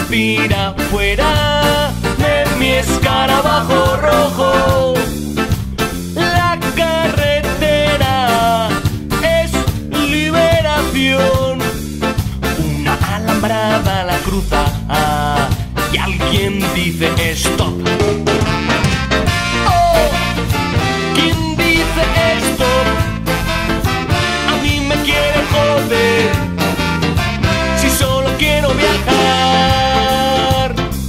respira fuera de mi escarabajo rojo. La carretera es liberación. Una alambrada la cruza y alguien dice stop. Oh, ¿quién dice stop? A mí me quiere joder si solo quiero viajar.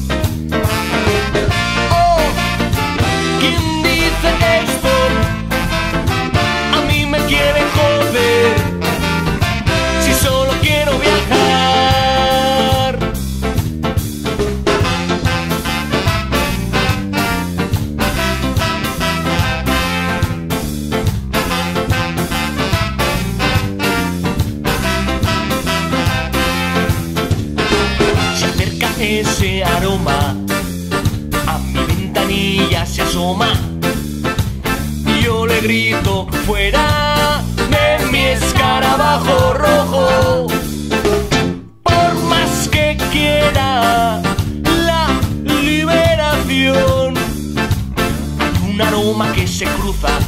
Oh, ¿quién dice stop? A mí me quiere joder si solo quiero viajar. Ese aroma a mi ventanilla se asoma y yo le grito fuera de mi escarabajo rojo. Por más que quiera la liberación, hay un aroma que se cruza